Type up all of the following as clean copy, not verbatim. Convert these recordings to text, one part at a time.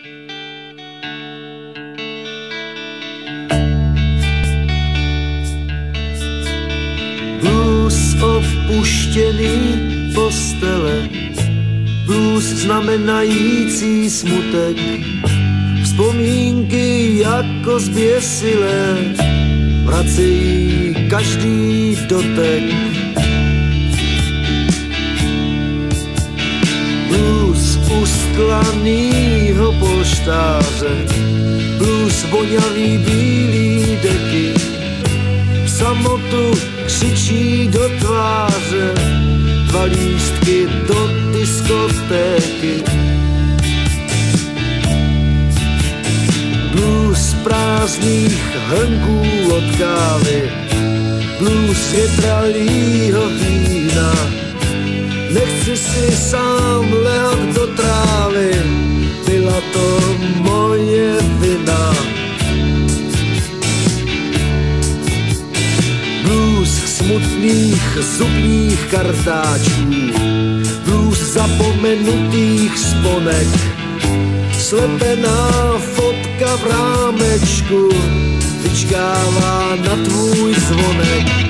Blues opuštěný postele, blues znamenající smutek, vzpomínky jako zběsilé vracejí každý dotek. Blues ustlanýho polštáře, blues voňavý bílý deky, samotu křičí do tváře, 2 lístky do diskotéky. Blues prázdných hrnků od kávy, blues větralýho vína, nechci si sám lehat do trávy, byla to moje vina. Blues smutných zubních kartáčů, blues zapomenutých sponek, slepená fotka v rámečku vyčkává na tvůj zvonek.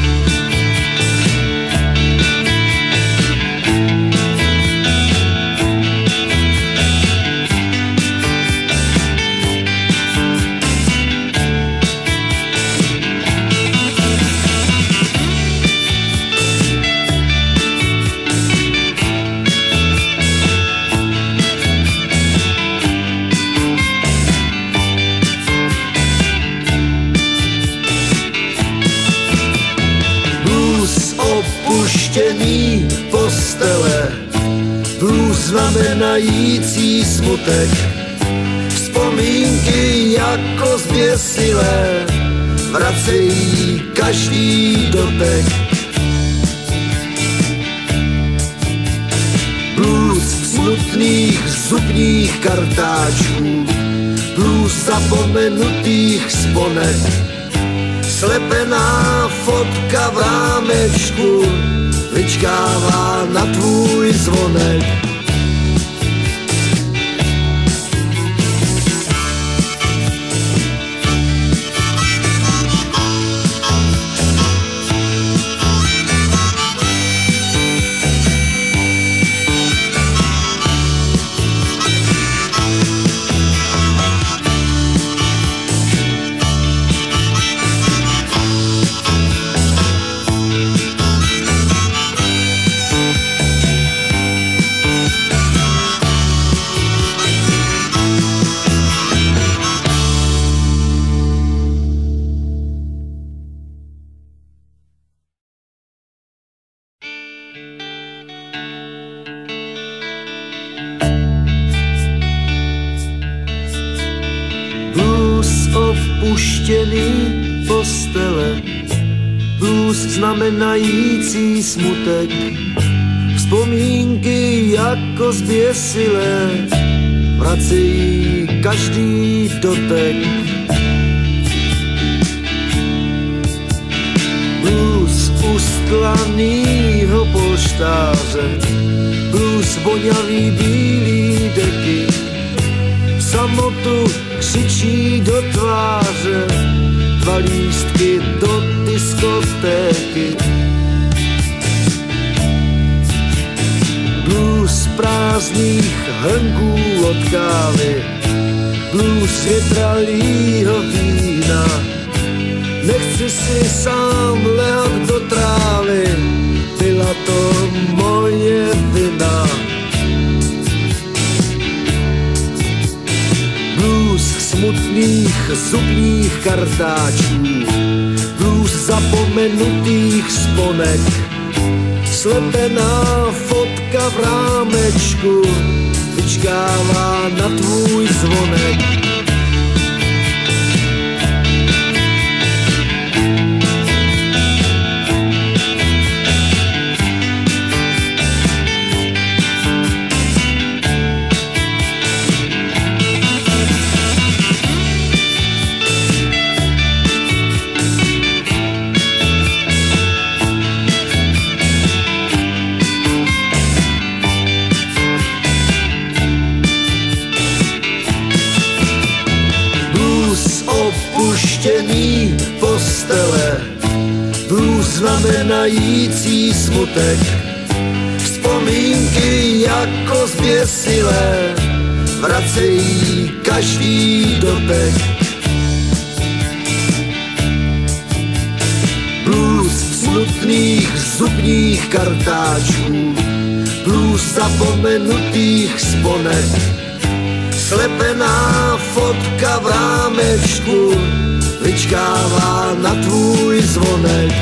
Opuštěný postele, blues znamenající smutek, vzpomínky jako zběsilé vracejí každý dotek. Blues smutných zubních kartáčů, blues zapomenutých sponek, slepená fotka v rámečku vyčkává na tvůj zvonek. Opuštěný postele, blues znamenající smutek, vzpomínky jako zběsilé vracejí každý dotek. Blues ustlanýho polštáře, blues voňavý bílý deky, samotu křičí do tváře, 2 lístky do diskotéky. Blues prázdných hrnků od kávy, blues větralýho vína, nechci si sám lehat do trávy, byla to moje vina. Smutných zubních kartáčů, blues zapomenutých sponek, slepená fotka v rámečku vyčkává na tvůj zvonek. opuštěný postele, blues znamenající smutek, vzpomínky jako zběsilé vracejí každý dotek. Blues smutných zubních kartáčů, blues zapomenutých sponek, slepená fotka v rámečku vyčkává na tvůj zvonek.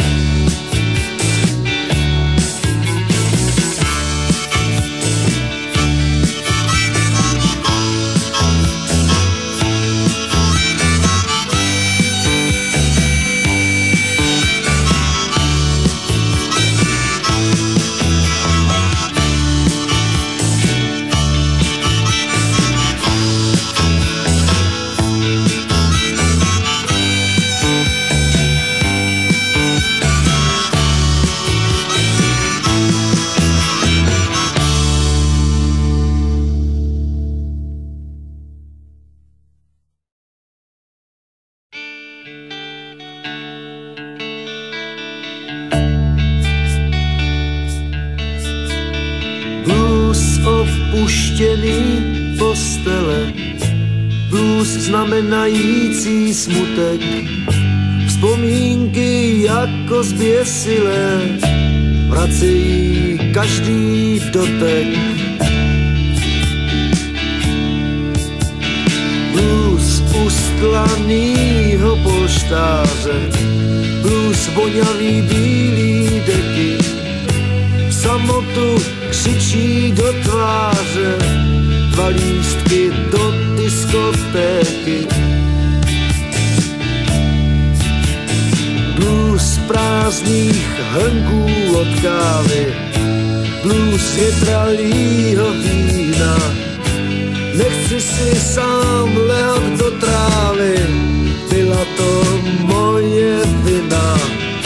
Opuštěný postele, blues znamenající smutek, vzpomínky jako zběsilé vracejí každý dotek. Blues ustlanýho polštáře, blues voňavý bílý deky, samotu křičí do tváře, dva lístky do diskotéky. Blues prázdných hrnků od kávy, blues větralýho vína, nechci si sám lehat do trávy, byla to moje vina.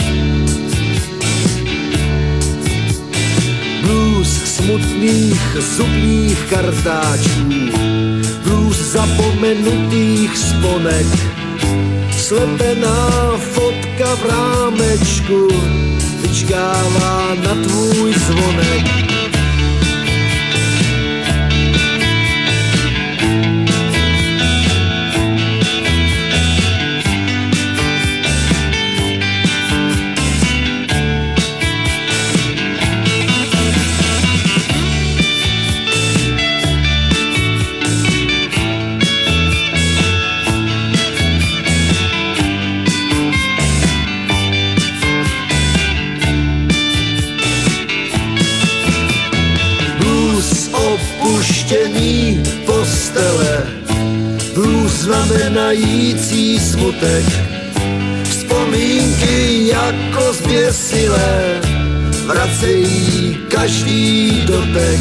Smutných zubních kartáčů, blues zapomenutých sponek, slepená fotka v rámečku vyčkává na tvůj zvonek. Opuštěný postele, blues znamenající smutek, vzpomínky jako zběsilé vracejí každý dotek.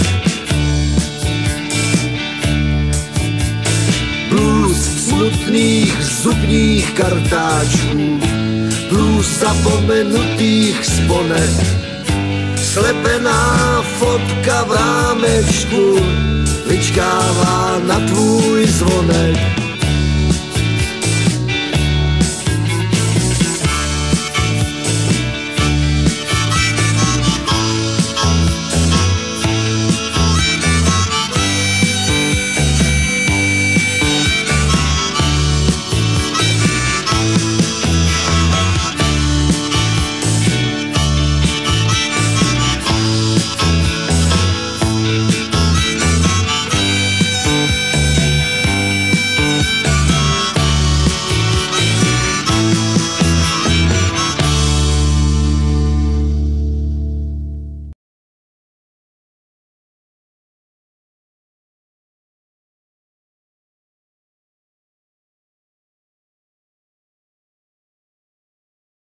Blues smutných zubních kartáčů, blues zapomenutých sponek, slepená fotka v rámečku vyčkává na tvůj zvonek.